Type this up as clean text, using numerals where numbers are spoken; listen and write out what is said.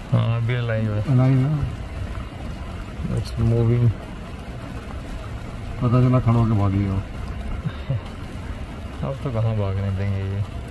हाँ अभी लाइव है। लाइव है। It's moving. पता चला खड़ो के भागी हो। अब तो कहाँ भागने देंगे ये।